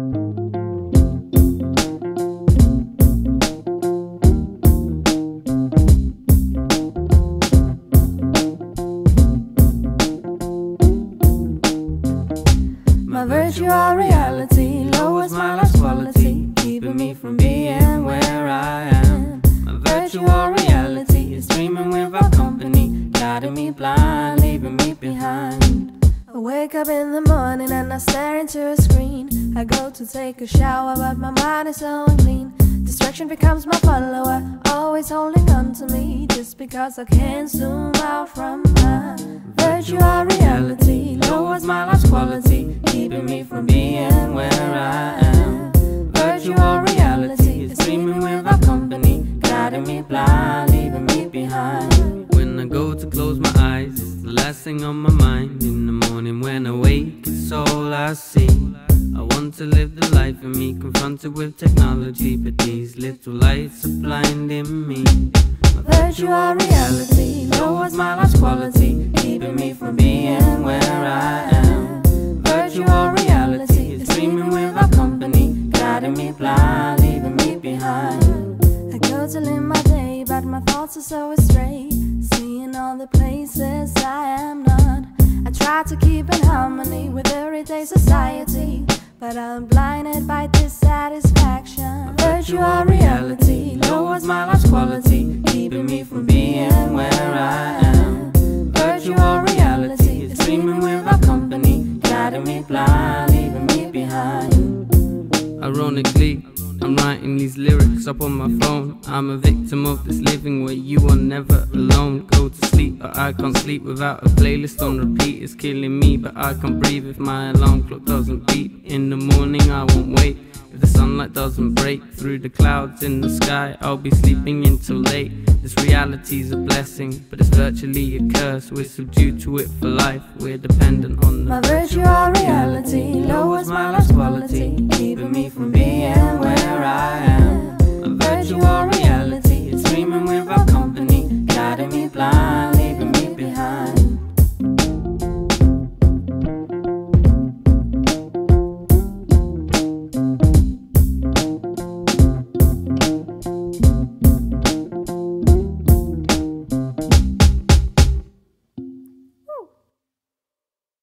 My virtual reality lowers my life's quality, keeping me from being where I am. My virtual reality is dreaming without company, guiding me blind, leaving me behind. I wake up in the morning and I stare into a screen. I go to take a shower but my mind is so unclean. Distraction becomes my follower, always holding on to me, just because I can't zoom out from my virtual reality lowers my life's quality, keeping me from being where I am. Virtual reality is dreaming without company, guiding me blind, leaving me behind. When I go to close my eyes, it's the last thing on my mind. In the morning when I wake, it's all I see. I want to live the life of me, confronted with technology, but these little lights are blinding me. My virtual reality lowers my life's quality, keeping me from being where I am. Virtual reality is dreaming without company, guiding me blind, leaving me behind. I go to live my day, but my thoughts are so astray, seeing all the places I am not. I try to keep in harmony with everyday society, but I'm blinded by dissatisfaction. Virtual reality lowers my life's quality, keeping me from being where I am. Virtual reality is dreaming without company, guiding me blind, leaving me behind. Ironically, I'm writing these lyrics up on my phone. I'm a victim of this living where you are never alone. Go to sleep, but I can't sleep without a playlist on repeat. It's killing me, but I can't breathe if my alarm clock doesn't beep. In the morning I won't wait if the sunlight doesn't break through the clouds in the sky. I'll be sleeping until late. This reality's a blessing, but it's virtually a curse. We're subdued to it for life, we're dependent on My virtual reality lowers my life's quality, keeping me from being where I am. My virtual reality